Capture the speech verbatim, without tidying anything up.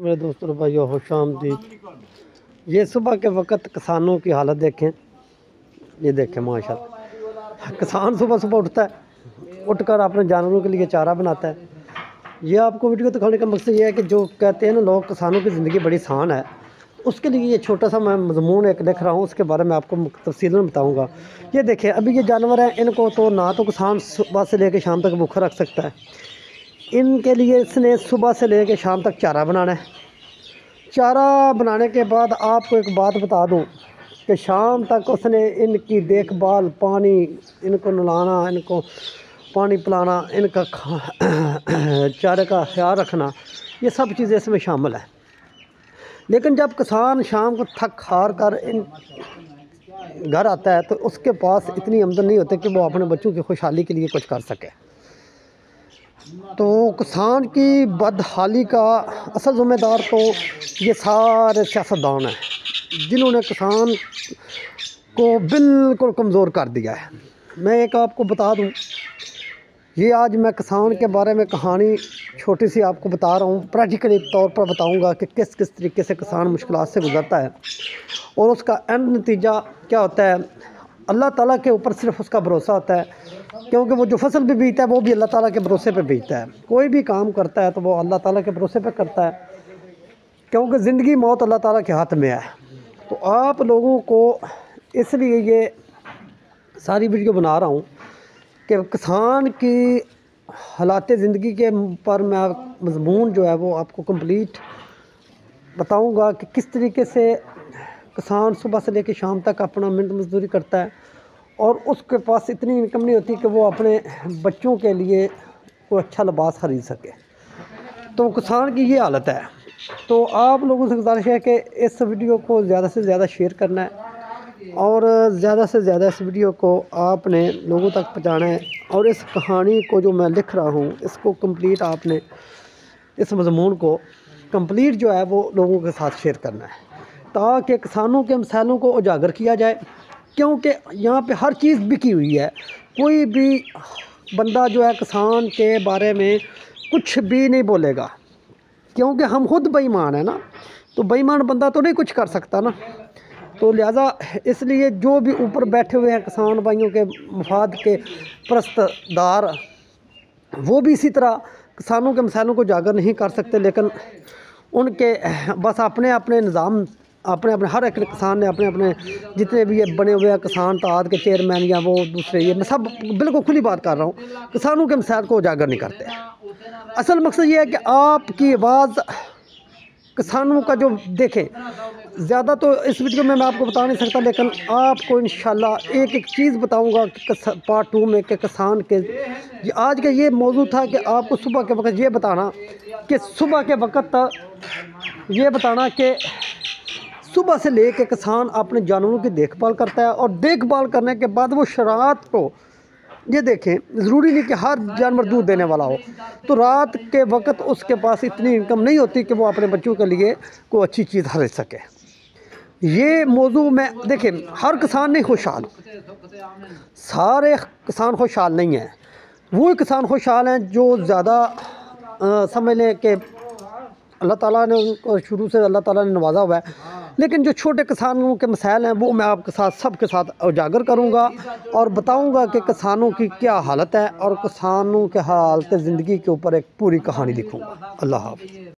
मेरे दोस्तों भाइयों खुश आमदीद। ये सुबह के वक्त किसानों की हालत देखें। ये देखें माशाल्लाह, किसान सुबह सुबह उठता है, उठकर अपने जानवरों के लिए चारा बनाता है। ये आपको वीडियो दिखाने का मकसद ये है कि जो कहते हैं ना लोग किसानों की ज़िंदगी बड़ी आसान है, उसके लिए ये छोटा सा मैं मजमून एक लिख रहा हूँ, उसके बारे में आपको तफसीलन बताऊँगा। ये देखें, अभी ये जानवर हैं, इनको तो ना तो किसान सुबह से लेकर शाम तक भूखा रख सकता है। इनके लिए इसने सुबह से लेकर शाम तक चारा बनाना है। चारा बनाने के बाद आपको एक बात बता दूं कि शाम तक उसने इनकी देखभाल, पानी इनको नहलाना, इनको पानी पिलाना, इनका चारे का ख्याल रखना, ये सब चीज़ें इसमें शामिल है। लेकिन जब किसान शाम को थक हार कर इन घर आता है तो उसके पास इतनी आमदन नहीं होती कि वो अपने बच्चों की खुशहाली के लिए कुछ कर सके। तो किसान की बदहाली का असल ज़िम्मेदार तो ये सारे सियासतदान हैं, जिन्होंने किसान को बिल्कुल कमज़ोर कर दिया है। मैं एक आपको बता दूं, ये आज मैं किसान के बारे में कहानी छोटी सी आपको बता रहा हूँ। प्रैक्टिकली तौर पर बताऊंगा कि किस किस तरीके से किसान मुश्किलात से गुज़रता है और उसका एंड नतीजा क्या होता है। अल्लाह ताला के ऊपर सिर्फ उसका भरोसा होता है, क्योंकि वो जो फसल भी बीतता है वो भी अल्लाह ताला के भरोसे पे बीतता है। कोई भी काम करता है तो वो अल्लाह ताला के भरोसे पे करता है, क्योंकि ज़िंदगी मौत अल्लाह ताला के हाथ में है। तो आप लोगों को इसलिए ये सारी वीडियो बना रहा हूँ कि किसान की हालात ज़िंदगी के पर मैं मजमून जो है वो आपको कंप्लीट बताऊँगा कि किस तरीके से किसान सुबह से लेकर शाम तक अपना मिहनत मजदूरी करता है और उसके पास इतनी इनकम नहीं होती कि वो अपने बच्चों के लिए कोई अच्छा लिबास खरीद सके। तो किसान की ये हालत है। तो आप लोगों से गुजारिश है कि इस वीडियो को ज़्यादा से ज़्यादा शेयर करना है और ज़्यादा से ज़्यादा इस वीडियो को आपने लोगों तक पहुँचाना है। और इस कहानी को जो मैं लिख रहा हूँ इसको कंप्लीट आपने इस मजमून को कंप्लीट जो है वो लोगों के साथ शेयर करना है, ताकि किसानों के मसालों को उजागर किया जाए। क्योंकि यहाँ पे हर चीज़ बिकी हुई है, कोई भी बंदा जो है किसान के बारे में कुछ भी नहीं बोलेगा, क्योंकि हम खुद बेईमान है ना। तो बेईमान बंदा तो नहीं कुछ कर सकता ना। तो लिहाजा इसलिए जो भी ऊपर बैठे हुए हैं किसान भाइयों के मफाद के परस्तदार, वो भी इसी तरह किसानों के मसालों को उजागर नहीं कर सकते। लेकिन उनके बस अपने अपने निज़ाम, अपने अपने हर एक किसान ने अपने अपने जितने भी ये बने हुए हैं किसान ताद के चेयरमैन या वो दूसरे, ये मैं सब बिल्कुल खुली बात कर रहा हूँ, किसानों के मसाइल को उजागर नहीं करते। असल मकसद ये है कि आपकी आवाज़ किसानों का जो देखें। ज़्यादा तो इस वीडियो में मैं आपको बता नहीं सकता, लेकिन आपको इंशाल्लाह एक एक चीज़ बताऊंगा कि पार्ट टू में कि किसान के ये आज का ये मौजू था कि आपको सुबह के वक्त ये बताना कि सुबह के वक्त ये बताना कि सुबह से लेकर किसान अपने जानवरों की देखभाल करता है और देखभाल करने के बाद वो रात को, ये देखें ज़रूरी नहीं कि हर जानवर दूध देने वाला हो, तो रात के वक्त उसके पास इतनी इनकम नहीं होती कि वो अपने बच्चों के लिए कोई अच्छी चीज़ खरीद सके। ये मौजू में देखें, हर किसान नहीं खुशहाल, सारे किसान खुशहाल नहीं हैं। वो किसान खुशहाल हैं जो ज़्यादा समझ लें कि अल्लाह ताला ने उनको शुरू से अल्लाह ताला ने नवाजा हुआ है। लेकिन जो छोटे किसानों के मसाइल हैं वो मैं आपके साथ सब के साथ उजागर करूंगा और बताऊंगा कि किसानों की क्या हालत है और किसानों के हालत ज़िंदगी के ऊपर एक पूरी कहानी लिखूंगा। अल्लाह हाफ़िज़।